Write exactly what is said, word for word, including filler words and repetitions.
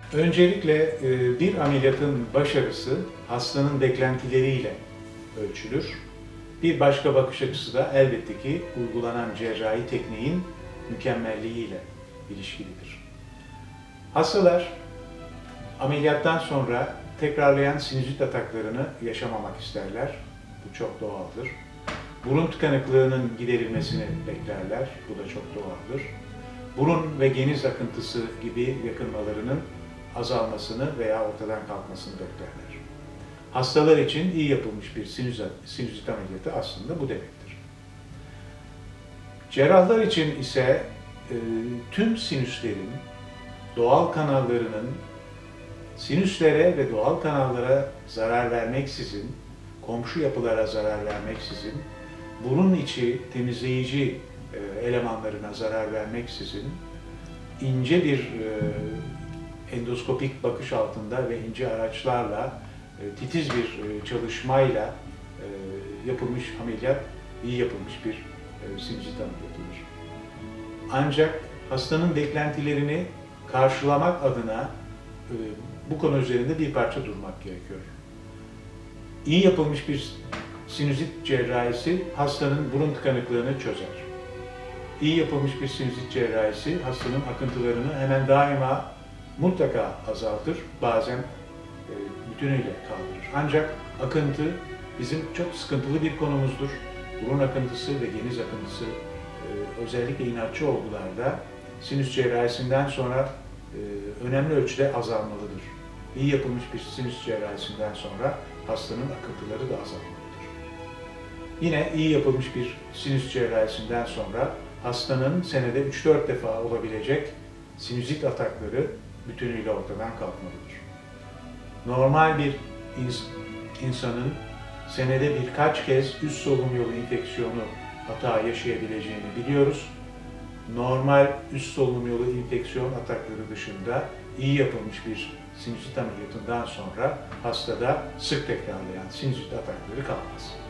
Öncelikle e, bir ameliyatın başarısı hastanın beklentileriyle ölçülür. Bir başka bakış açısı da elbette ki uygulanan cerrahi tekniğin mükemmelliğiyle ilişkilidir. Hastalar ameliyattan sonra tekrarlayan sinüzit ataklarını yaşamamak isterler. Bu çok doğaldır. Burun tıkanıklığının giderilmesini beklerler. Bu da çok doğaldır. Burun ve geniz akıntısı gibi yakınmalarının azalmasını veya ortadan kalkmasını beklerler. Hastalar için iyi yapılmış bir sinüzit, sinüzit ameliyatı aslında bu demektir. Cerrahlar için ise e, tüm sinüslerin, doğal kanallarının sinüslere ve doğal kanallara zarar vermeksizin, komşu yapılara zarar vermeksizin, burun içi temizleyici e, elemanlarına zarar vermeksizin, ince bir e, endoskopik bakış altında ve ince araçlarla, e, titiz bir e, çalışmayla e, yapılmış ameliyat, iyi yapılmış bir e, sinüzit ameliyatıdır. Ancak hastanın beklentilerini karşılamak adına e, bu konu üzerinde bir parça durmak gerekiyor. İyi yapılmış bir sinüzit cerrahisi hastanın burun tıkanıklığını çözer. İyi yapılmış bir sinüzit cerrahisi hastanın akıntılarını hemen daima mutlaka azaltır, bazen e, bütünüyle kaldırır. Ancak akıntı bizim çok sıkıntılı bir konumuzdur. Burun akıntısı ve geniz akıntısı e, özellikle inatçı olgularda sinüs cerrahisinden sonra e, önemli ölçüde azalmalıdır. İyi yapılmış bir sinüs cerrahisinden sonra hastanın akıntıları da azalmalıdır. Yine iyi yapılmış bir sinüs cerrahisinden sonra hastanın senede üç dört defa olabilecek sinüzit atakları bütünüyle ortadan kalkmalıdır. Normal bir ins insanın senede birkaç kez üst solunum yolu enfeksiyonu hata yaşayabileceğini biliyoruz. Normal üst solunum yolu enfeksiyon atakları dışında iyi yapılmış bir sinüzit ameliyatından sonra hastada sık tekrarlayan sinüzit atakları kalmaz.